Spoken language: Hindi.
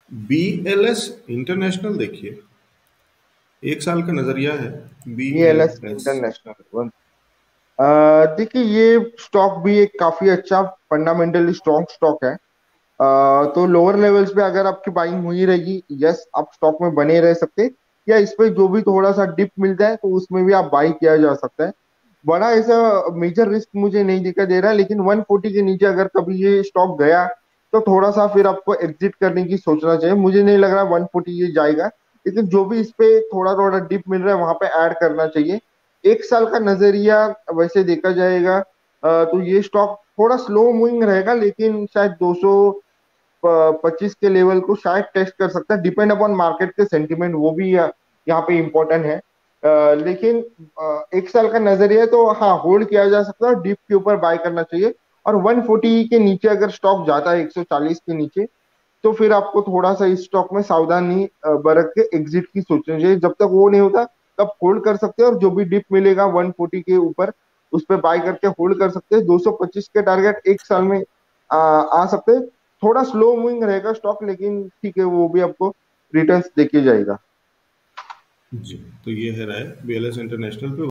BLS इंटरनेशनल देखिए, 1 साल का नजरिया है। B L BLS S international. देखिए ये स्टॉक भी एक काफी अच्छा फंडामेंटली स्ट्रॉन्ग स्टॉक है। तो लोअर लेवल्स पे अगर आपकी बाइंग हुई रहेगी, यस आप स्टॉक में बने रह सकते हैं, या इस पे जो भी थोड़ा सा डिप मिलता है तो उसमें भी आप बाई किया जा सकता है। बड़ा ऐसा मेजर रिस्क मुझे नहीं दिखाई दे रहा है, लेकिन 140 के नीचे अगर कभी ये स्टॉक गया तो थोड़ा सा फिर आपको एग्जिट करने की सोचना चाहिए। मुझे नहीं लग रहा 140 ये जाएगा, लेकिन जो भी इस पे थोड़ा थोड़ा डिप मिल रहा है वहां पे ऐड करना चाहिए। 1 साल का नजरिया वैसे देखा जाएगा तो ये स्टॉक थोड़ा स्लो मूविंग रहेगा, लेकिन शायद 225 के लेवल को शायद टेस्ट कर सकता है, डिपेंड अपॉन मार्केट के सेंटिमेंट, वो भी यहाँ पे इम्पोर्टेंट है। लेकिन 1 साल का नजरिया है तो हाँ होल्ड किया जा सकता है, डिप के ऊपर बाय करना चाहिए। और 140 के नीचे अगर स्टॉक जाता है 140 के नीचे, तो फिर आपको थोड़ा सा इस स्टॉक में सावधानी बरत के एग्जिट की सोचनी चाहिए। जब तक वो नहीं होता तब होल्ड कर सकते हैं, और जो भी डिप मिलेगा 140 के ऊपर उस पर बाय करके होल्ड कर सकते हैं। 225 के टारगेट 1 साल में आ सकते हैं। थोड़ा स्लो मूविंग रहेगा स्टॉक, लेकिन ठीक है वो भी आपको रिटर्न्स देके जाएगा। जी, तो ये है राय BLS इंटरनेशनल पे।